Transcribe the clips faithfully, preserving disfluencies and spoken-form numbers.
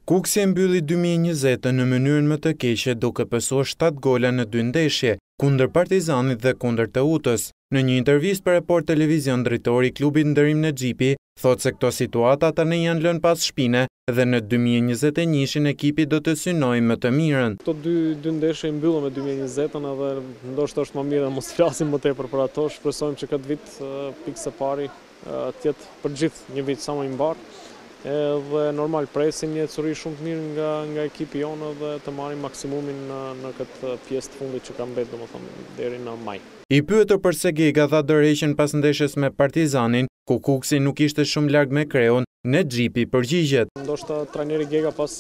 Kuksi e mbylli dy mijë e njëzet në mënyrën më të keqe duke pësuar shtatë gola në dy ndeshje, kundër Partizanit dhe kundër Teutës. Në një intervistë për Report Televizion, drejtori i klubit Nderim Nexhipi thotë se këto situata tani janë lënë pas shpine dhe në dy mijë e njëzet e një ekipi do të synojë më të mirën. Këto dy, dy ndeshje i mbyllën me dy mijë e njëzetën edhe ndoshta është më mirë mos flasim më tepër për ato. Shpresojmë që këtë vit pikë së pari të jetë për gjithë një vit sa më i mbar. Edhe normal presin një ecuri shumë të mirë nga nga ekipi jonë dhe të marrim maksimumin në, në këtë pjesë të fundit që ka mbetur, domethënë deri në maj. I pyetur përse Gega dha dorëheqjen pas ndeshjes me Partizanin, ku Kuksi nuk ishte shumë larg me Kreun, Nexhipi përgjigjet. Ndoshta trajneri Gega pas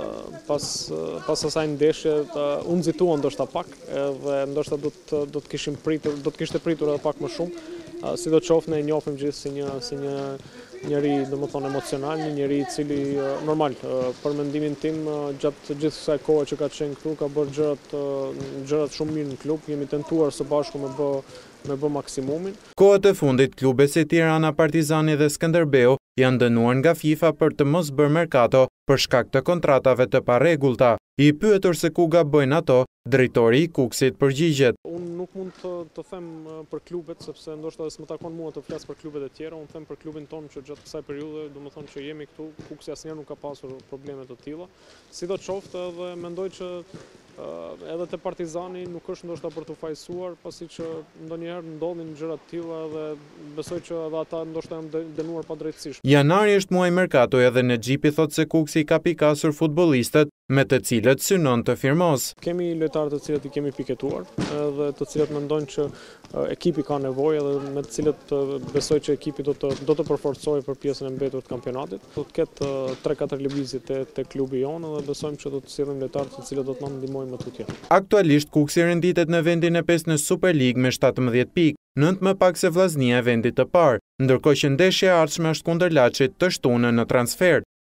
pas pas asaj ndeshje u nxitua ndoshta pak, edhe ndoshta do të do të kishim pritur, do të kishte pritur edhe pak më shumë. Sidoqoftë ne e njohim gjithë si një si një njëri domethënë emocional, një njëri i cili normal për mendimin tim gjatë gjithë kësaj kohe që ka qenë këtu ka bërë gjërat gjërat shumë mirë në klub, jemi tentuar së bashku me bë me bë maksimumin. Kohët e fundit klube si Tirana, Partizani dhe Skënderbeu janë dënuar nga FIFA për të mos bërë merkato për shkak të kontratave të parregullta. I pyetur se ku gabojnë ato, drejtori i Kuksit përgjigjet. Unë nuk mund të, të them për klubet, sepse ndoshta s'më takon mua të flas për klubet e tjera, unë them për klubin tonë që gjatë kësaj periudhe, domethënë që jemi këtu, Kuksi asnjëherë nuk ka pasur probleme të tilla. Sidoqoftë edhe mendoj që uh, edhe te Partizani nuk është ndoshta për të fajsuar, pasi që ndonjëherë ndodhin gjëra të tilla dhe besoj që edhe ata ndoshta janë dënuar padrejtësisht. Janari është muaj merkatoja dhe Nexhipi thotë se Kuksi ka pikasur futbollistët me të cilët synon të firmos. Kemi lojtarë të cilët i kemi piketuar dhe të cilët mendojnë që ekipi ka nevojë dhe me të cilët besoj që ekipi do të do të përforcojë për pjesën e mbetur të kampionatit. Do të ketë tre katër lëvizje te te klubi jonë dhe besojmë që do të sillim lojtarë të cilët do të na ndihmojnë më tutje. Aktualisht Kuksi renditet në vendin e pesë në Super League me shtatëmbëdhjetë pikë, nëntë më pak se Vllaznia e vendit të parë, ndërkohë që ndeshja e ardhshme është kundër Laçit të shtunë në transfer.